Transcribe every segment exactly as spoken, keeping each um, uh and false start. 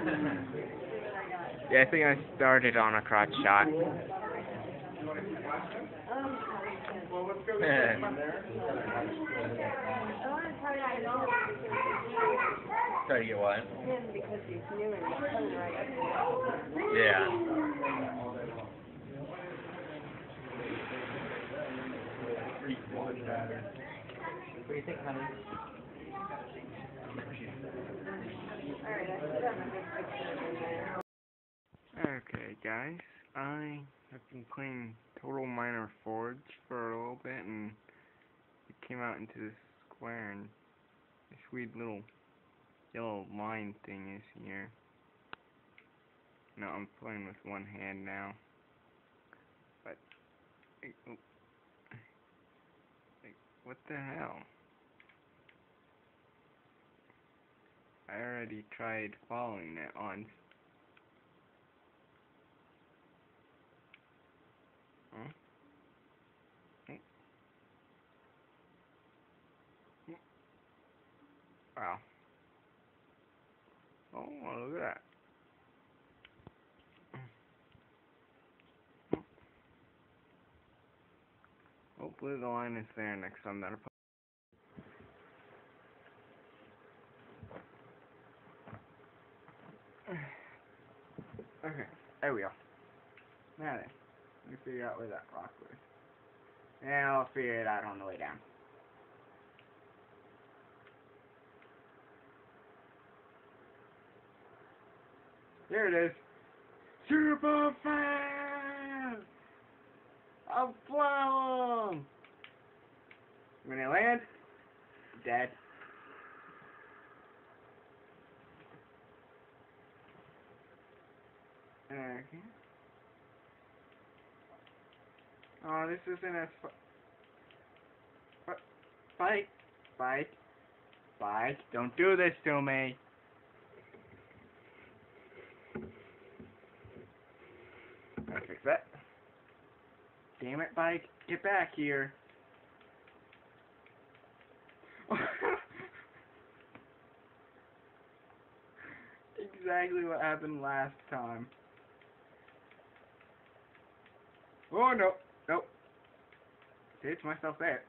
Yeah, I think I started on a crotch shot. Try to get what? Him because he's new and he's coming right up. Yeah. What do you think, honey? Alright, I should have a good picture in there. Okay, guys, I have been playing Total Miner Forge for a little bit, and it came out into this square, and this weird little yellow line thing is here. No, I'm playing with one hand now, but, like, oh, like, what the hell? I already tried following it on. Huh? Wow. Oh, look at that. Hopefully the line is there next time that I put. Okay, there we go. Now then, let me figure out where that rock was. And I'll figure it out on the way down. There it is. Super fast! I'll fly him! When I land, dead. Okay. Oh, this isn't as fun. Spike! Spike! Spike! Don't do this to me! I fix that. Damn it, Bike! Get back here! Exactly what happened last time. Oh no! Nope. Saved myself there.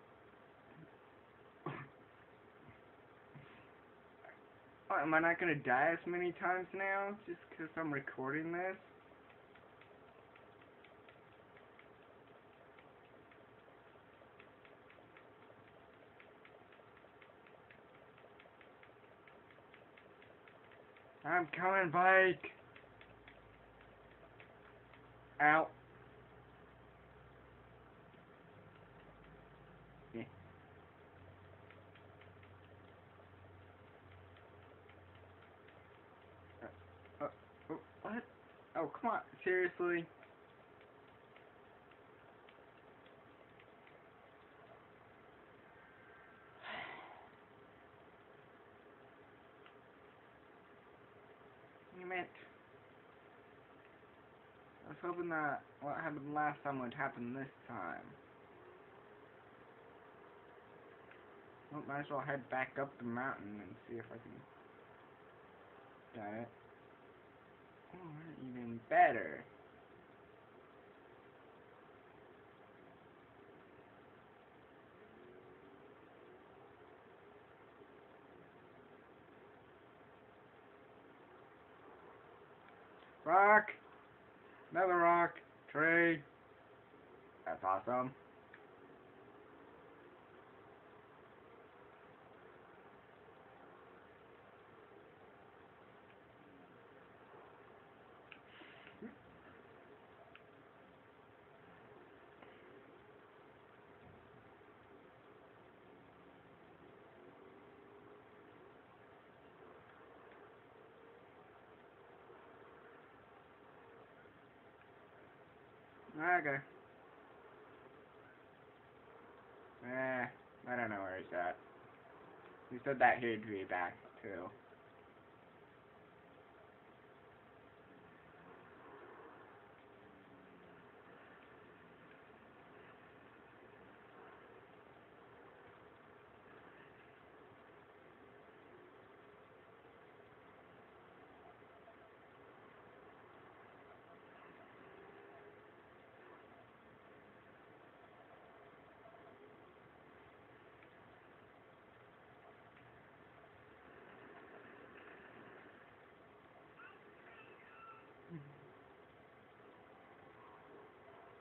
Oh, am I not gonna die as many times now just because I'm recording this? I'm coming, Bike! Ow. Yeah. Uh, uh, oh, what? Oh, come on. Seriously? Damn it. I was hoping that what happened last time would happen this time. Well, might as well head back up the mountain and see if I can... Got it. Or even better. Rock! Another rock! Trade! That's awesome. Okay. Eh, I don't know where he's at. He said that he'd be back, too.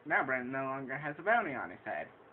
Now Brent no longer has a bounty on his head.